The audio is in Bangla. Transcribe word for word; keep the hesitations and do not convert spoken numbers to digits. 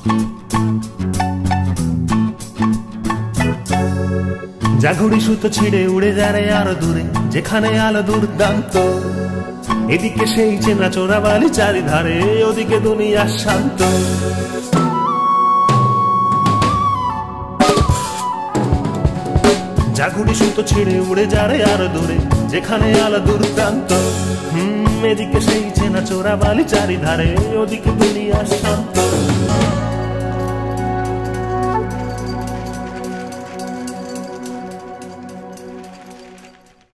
যা ঘুড়ি সুতো ছিঁড়ে উড়ে যারে আরো দূরে, যেখানে আলো দুর্দান্ত। এদিকে সেই চেনা চোরা বালি চারিধারে, ওদিকে দুনিয়া শান্ত। যা ঘুড়ি সুতো ছিঁড়ে উড়ে যারে আরো দূরে, যেখানে আলো দুর্দান্ত। হম এদিকে সেই চেনা চোরা বালি চারিধারে, ওদিকে দুনিয়া শান্ত।